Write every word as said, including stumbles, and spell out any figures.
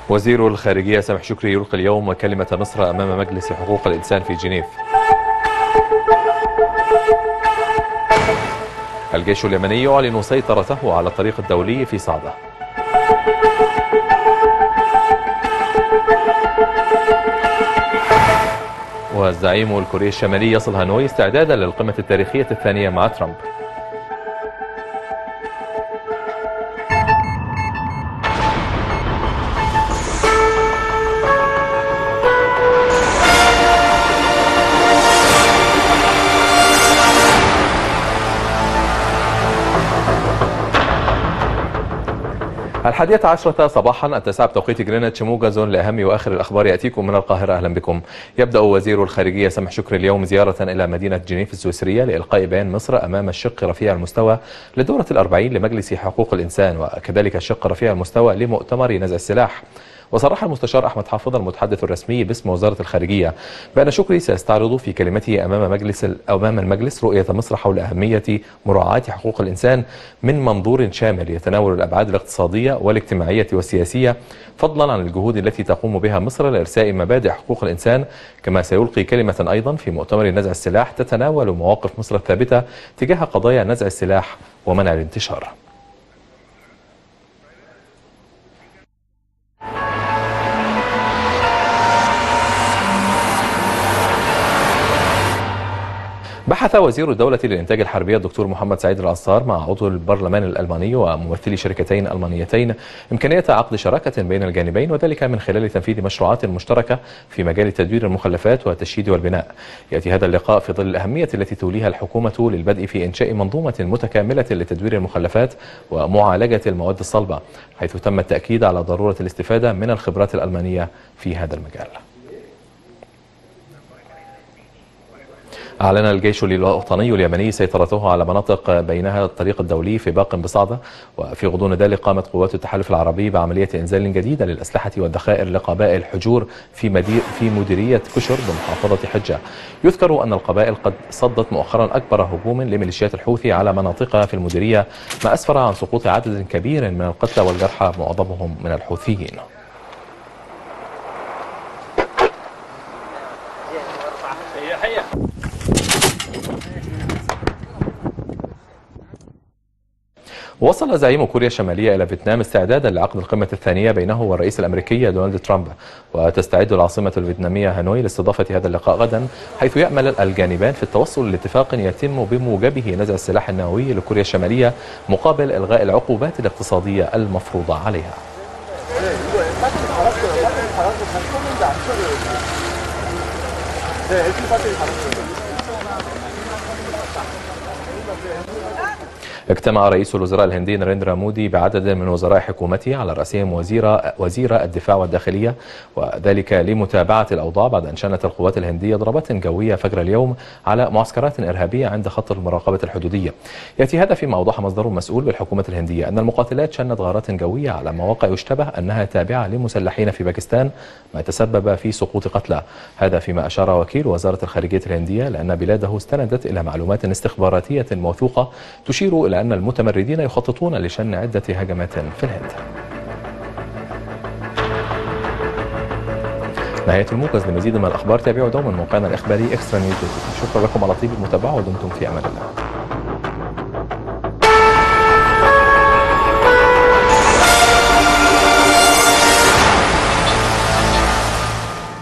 وزير الخارجية سامح شكري يلقي اليوم كلمة مصر أمام مجلس حقوق الإنسان في جنيف. الجيش اليمني يعلن سيطرته على الطريق الدولي في صعدة. والزعيم الكوري الشمالي يصل هانوي استعدادا للقمة التاريخية الثانية مع ترامب. الحادية عشرة صباحا التاسعة بتوقيت جرينتش، موجز لأهم وآخر الأخبار يأتيكم من القاهرة. أهلا بكم. يبدأ وزير الخارجية سامح شكري اليوم زيارة إلى مدينة جنيف السويسرية لإلقاء بيان مصر أمام الشق رفيع المستوى للدورة الأربعين لمجلس حقوق الإنسان، وكذلك الشق رفيع المستوى لمؤتمر نزع السلاح. وصرح المستشار أحمد حافظ المتحدث الرسمي باسم وزارة الخارجية بأن شكري سيستعرض في كلمته أمام مجلس أمام المجلس رؤية مصر حول أهمية مراعاة حقوق الإنسان من منظور شامل يتناول الأبعاد الاقتصادية والاجتماعية والسياسية، فضلا عن الجهود التي تقوم بها مصر لإرساء مبادئ حقوق الإنسان. كما سيلقي كلمة أيضا في مؤتمر نزع السلاح تتناول مواقف مصر الثابتة تجاه قضايا نزع السلاح ومنع الانتشار. بحث وزير الدولة للإنتاج الحربي الدكتور محمد سعيد العصار مع عضو البرلمان الألماني وممثلي شركتين ألمانيتين إمكانية عقد شراكة بين الجانبين، وذلك من خلال تنفيذ مشروعات مشتركة في مجال تدوير المخلفات والتشييد والبناء. يأتي هذا اللقاء في ظل الأهمية التي توليها الحكومة للبدء في إنشاء منظومة متكاملة لتدوير المخلفات ومعالجة المواد الصلبة، حيث تم التأكيد على ضرورة الاستفادة من الخبرات الألمانية في هذا المجال. أعلن الجيش الوطني اليمني سيطرته على مناطق بينها الطريق الدولي في باق بصعدة، وفي غضون ذلك قامت قوات التحالف العربي بعملية إنزال جديدة للأسلحة والذخائر لقبائل حجور في مدير في مديرية كشر بمحافظة حجة. يذكر أن القبائل قد صدت مؤخرا أكبر هجوم لميليشيات الحوثي على مناطقها في المديرية، ما أسفر عن سقوط عدد كبير من القتلى والجرحى معظمهم من الحوثيين. وصل زعيم كوريا الشمالية إلى فيتنام استعدادا لعقد القمة الثانية بينه والرئيس الأمريكي دونالد ترامب، وتستعد العاصمة الفيتنامية هانوي لاستضافة هذا اللقاء غدا، حيث يأمل الجانبان في التوصل لاتفاق يتم بموجبه نزع السلاح النووي لكوريا الشمالية مقابل إلغاء العقوبات الاقتصادية المفروضة عليها. اجتمع رئيس الوزراء الهندي ناريندرا مودي بعدد من وزراء حكومته على رأسهم وزير وزير الدفاع والداخلية، وذلك لمتابعة الأوضاع بعد أن شنت القوات الهندية ضربات جوية فجر اليوم على معسكرات إرهابية عند خط المراقبة الحدودية. يأتي هذا فيما أوضح مصدر مسؤول بالحكومة الهندية أن المقاتلات شنت غارات جوية على مواقع يشتبه أنها تابعة لمسلحين في باكستان، ما تسبب في سقوط قتلى. هذا فيما أشار وكيل وزارة الخارجية الهندية لأن بلاده استندت إلى معلومات استخباراتية موثوقة تشير إلى أن المتمردين يخططون لشن عدة هجمات في الهند. نهاية الموجز. لمزيد من الأخبار تابعوا دوما موقعنا الإخباري إكسترا نيوز. شكرا لكم على طيب المتابعة ودمتم في أمان الله.